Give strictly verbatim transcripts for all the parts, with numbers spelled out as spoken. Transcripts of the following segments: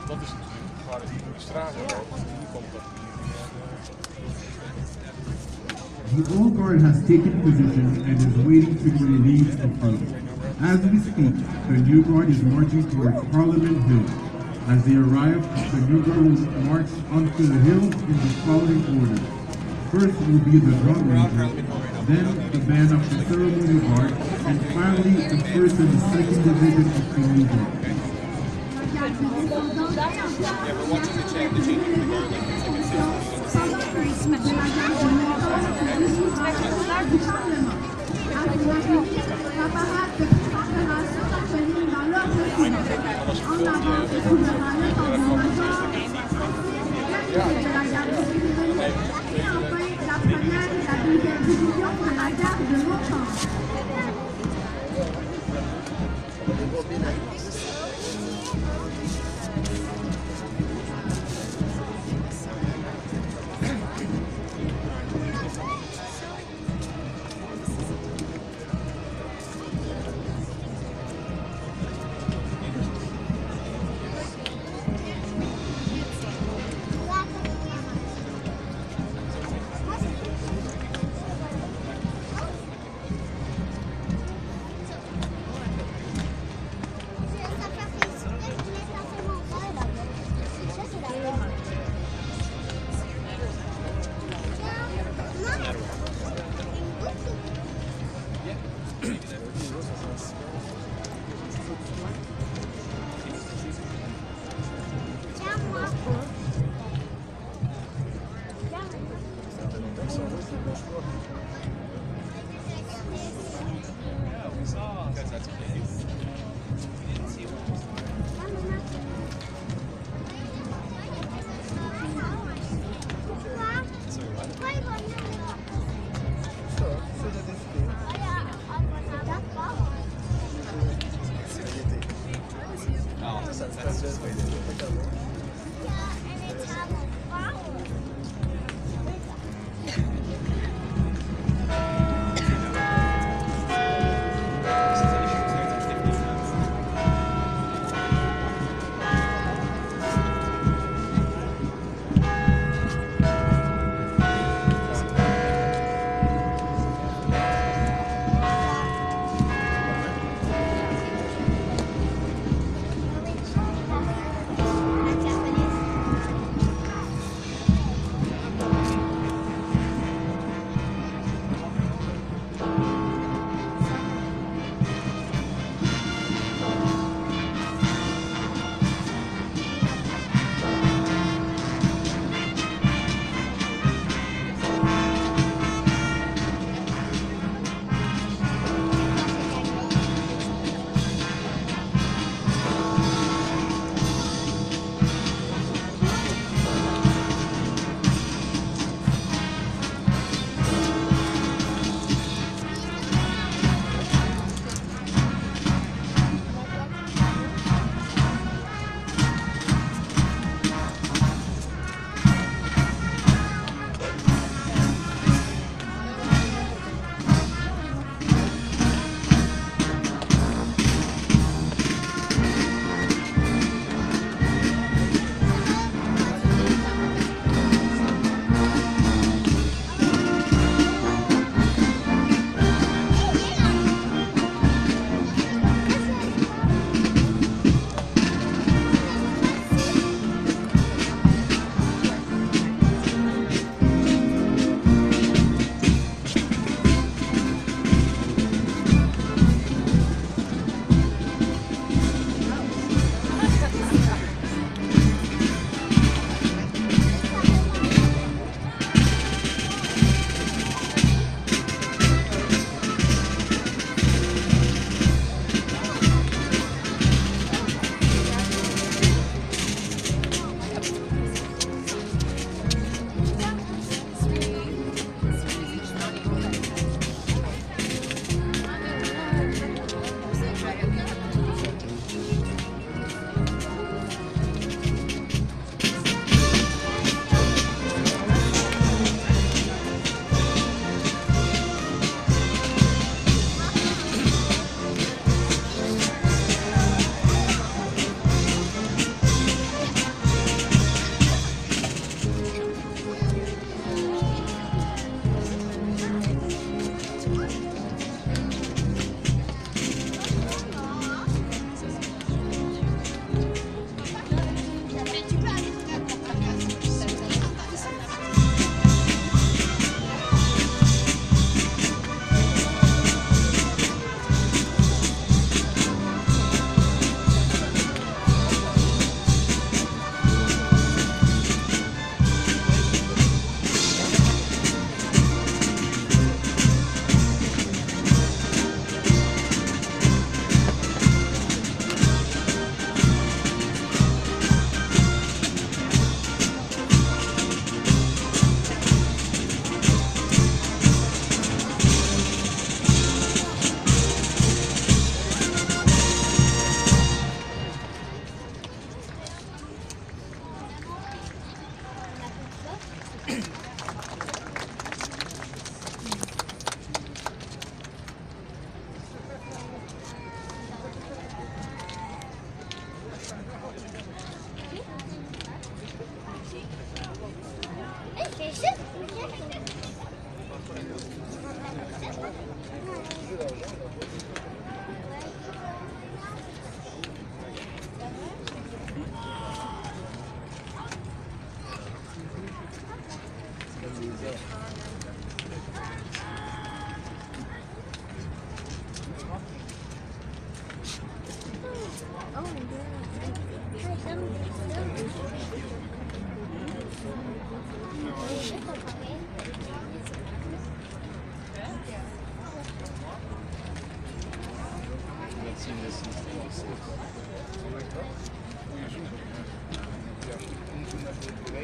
dat is natuurlijk waar het hier door de straten loopt. Hier komt dat hier. The old guard has taken position and is waiting to be relieved of duty. As we speak, the new guard is marching towards Parliament Hill. As they arrive, the new guard will march onto the hill in the following order. First will be the drum major, then the band of the ceremony guard, and finally the first and the second division of the new guard.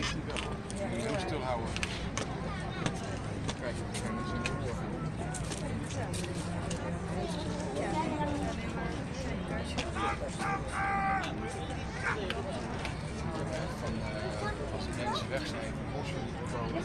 Heel stil houden. Kijk, we zijn in de oorlog. Van, uh, als de mensen weg zijn, bossen komen.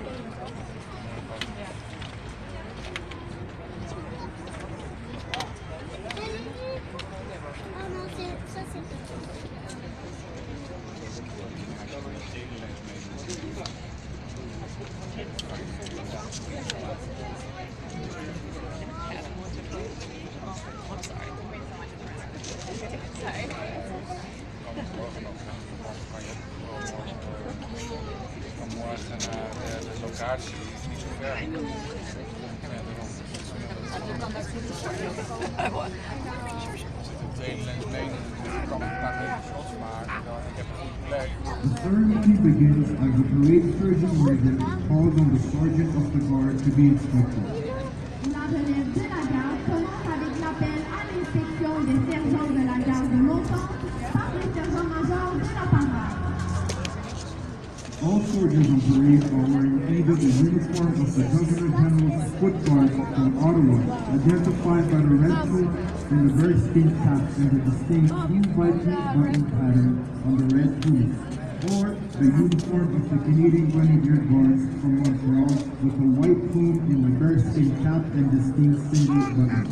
Vanmorgen naar de locatie is niet zo ver. Ja, daarom. Er zit een tweede lens mee, dus ik kan een paar meter shots maken. Ik heb een goed plek. The ceremony begins as the parade surgeon major calls on the sergeant of the guard to be inspected. La relève de la garde commence avec l'appel à l'inspection des sergents de la garde de montante par le sergent-major de la parade. All soldiers on parade are wearing either the uniform of the Governor General's Foot Guards from Ottawa, identified by the red tunic and the very distinct cap and the distinct invite-me button pattern on the red tunic, or the uniform of the Canadian Grenadier Guards from Montreal with a white plume and the very distinct cap and distinct single button.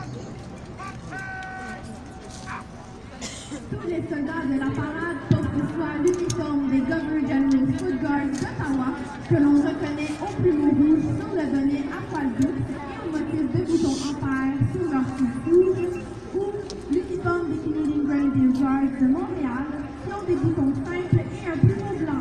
Tous les soldats de la parade portent ce soir l'uniforme des Governor General's Foot Guards d'Ottawa que l'on reconnaît au plumeau rouge sur le bonnet à poil douce et au motif de boutons en paire sur leur cuisse rouge, ou l'uniforme des Canadian Grenadier Guards de Montréal qui ont des boutons simples et un plumeau blanc.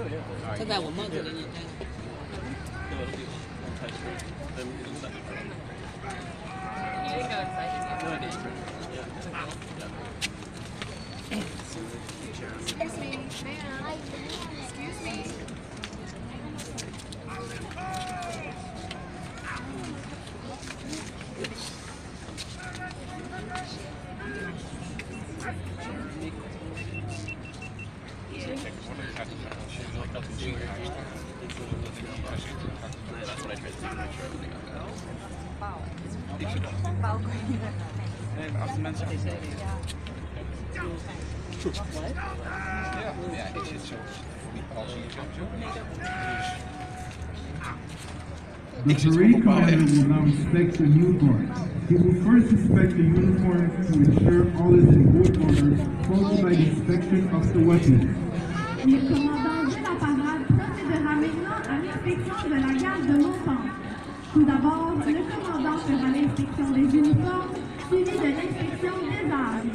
这在我帽子里。 Excuse me, ma'am. Excuse me. Nee, maar als de mensen... What? Ja, ja, ik zit zo voor die pas hier zo. The parade commander will now inspect the uniform. He will first inspect the uniform to ensure all is in good order, followed by the inspection of the weapons. Le commandant de la parade procédera maintenant à l'inspection de la garde de montant. Tout d'abord, le commandant fera l'inspection des uniformes, suivi de l'inspection des armes.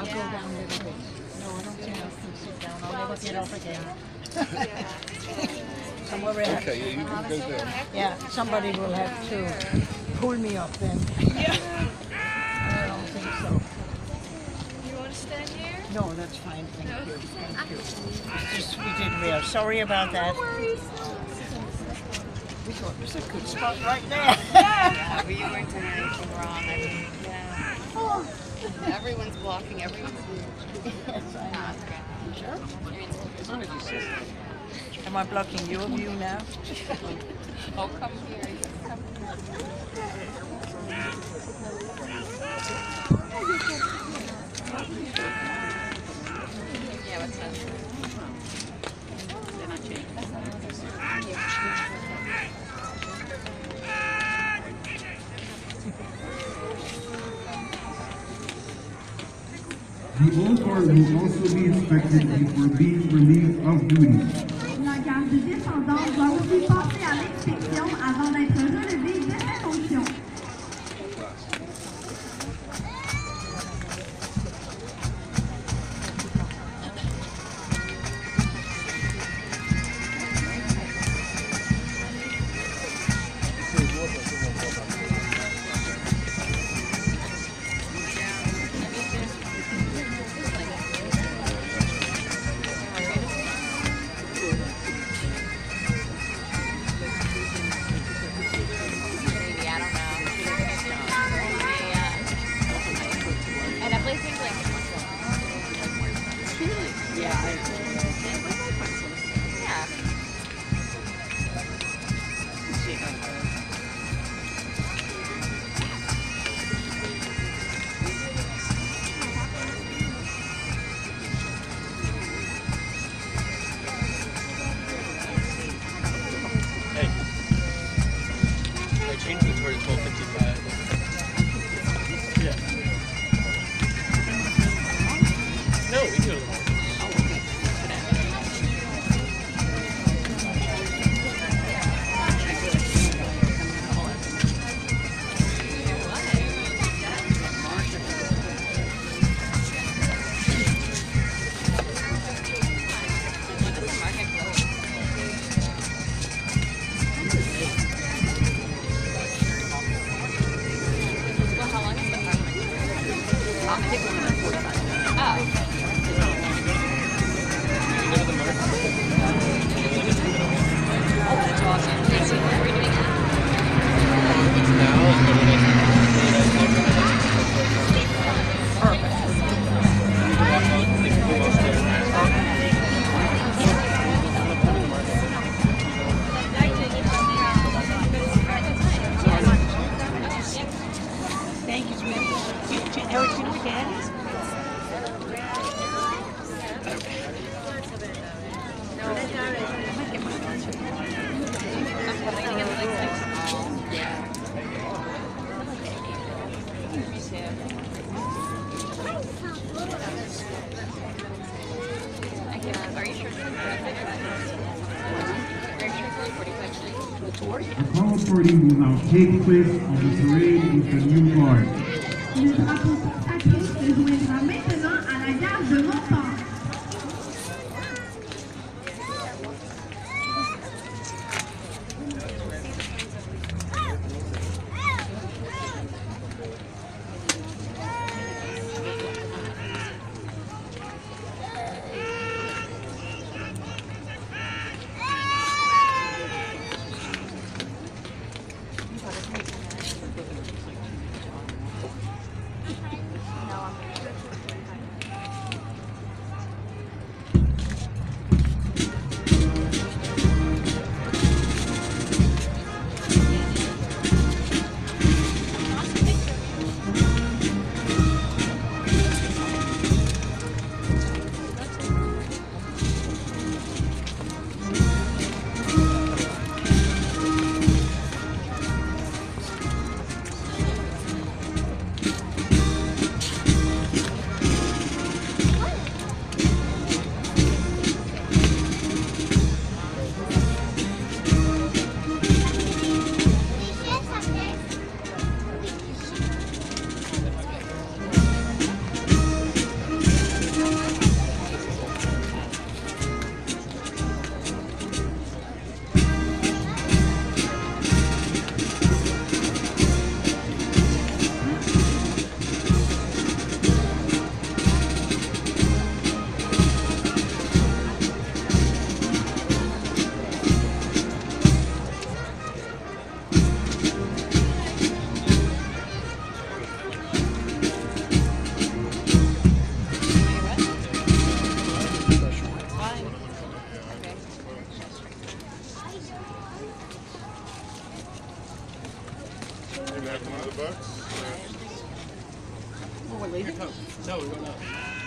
go down a little bit. No, I don't think I can sit down. I'll never get up again. Somewhere else. Okay, yeah, you can go there. Yeah, somebody will have to pull me up then. Yeah. I don't think so. You want to stand here? No, that's fine. Thank you. Thank you. It's just we did real. Sorry about that. No worries. We thought it was a good spot right there. Yeah, but you weren't doing anything wrong. I mean, yeah. Oh. Everyone's blocking, everyone's Yes, I know. Sure. Am I blocking your view now? Oh, come here. Come Yeah, what's that? They're not changing. The old guard will also be inspected before being relieved of duty. La garde descendante doit aussi passer à l'inspection avant d'être relevée de ses fonctions. The color parade will now take place on the parade with the new guard. Le drapeau sacré se joindra maintenant à la garde de Montfort.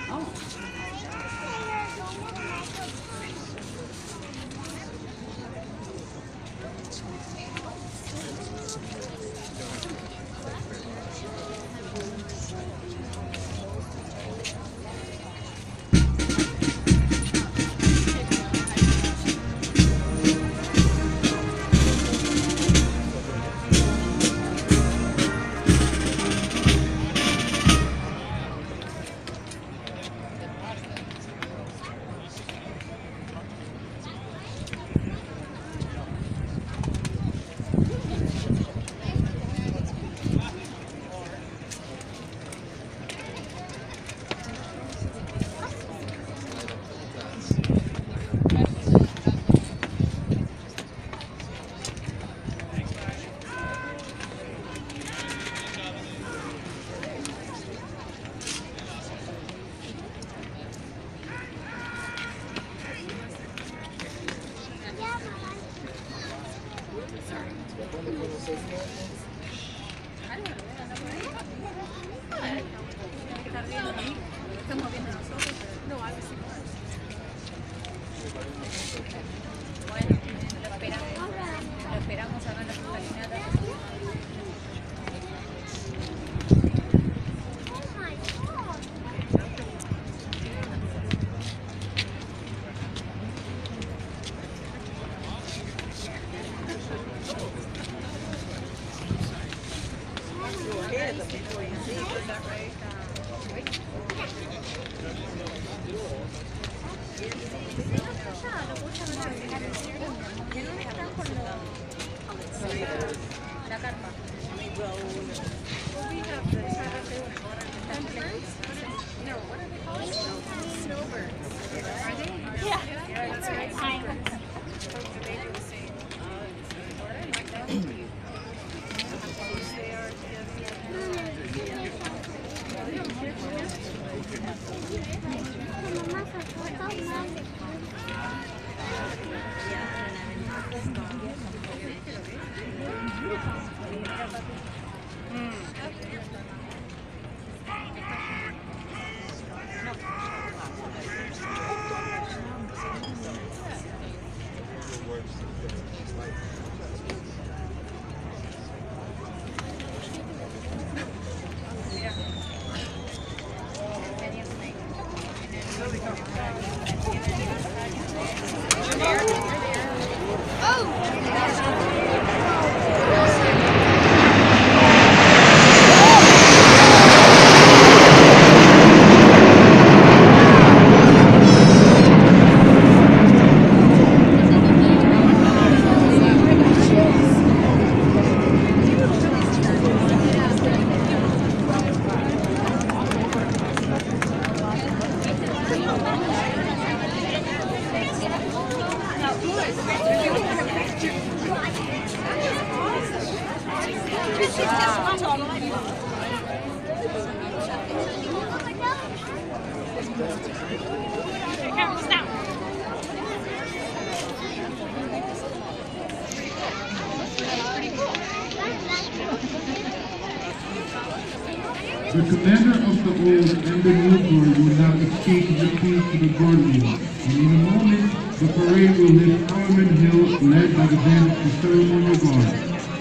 The commander of the old and the new guard will now exchange the keys to the guard room, and in a moment, the parade will lift Parliament Hill, led by the band of the ceremonial guard.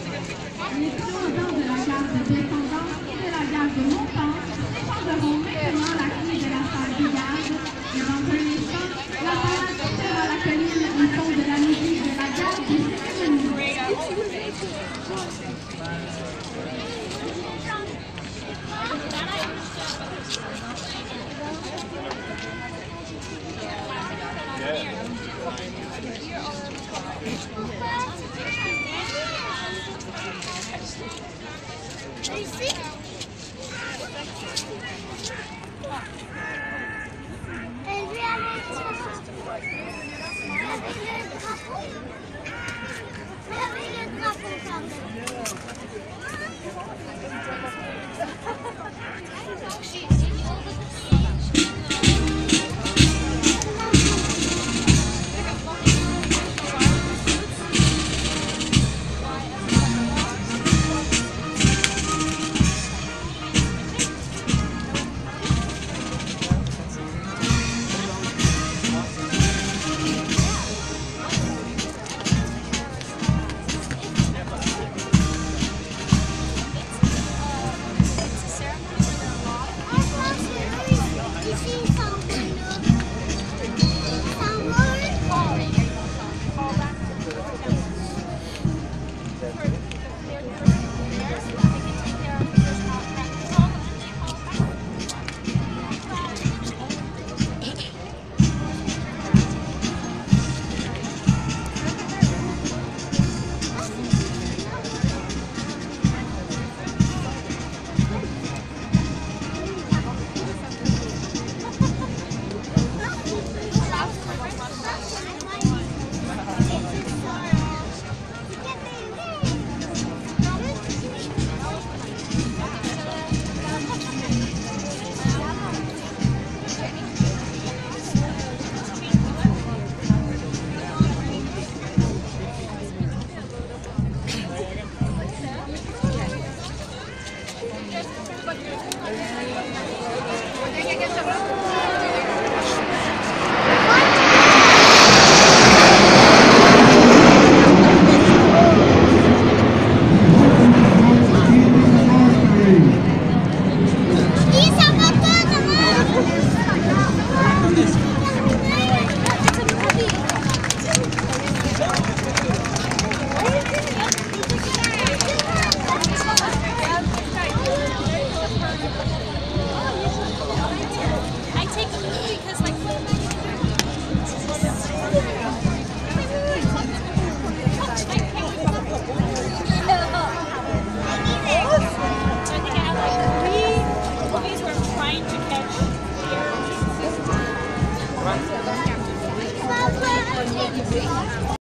Les commandants de la garde de descendance et de la garde de montante défendront maintenant la clé de la salle de garde, et dans un instant, la parade quittera la colline au son de la musique de la garde des cérémonies. sans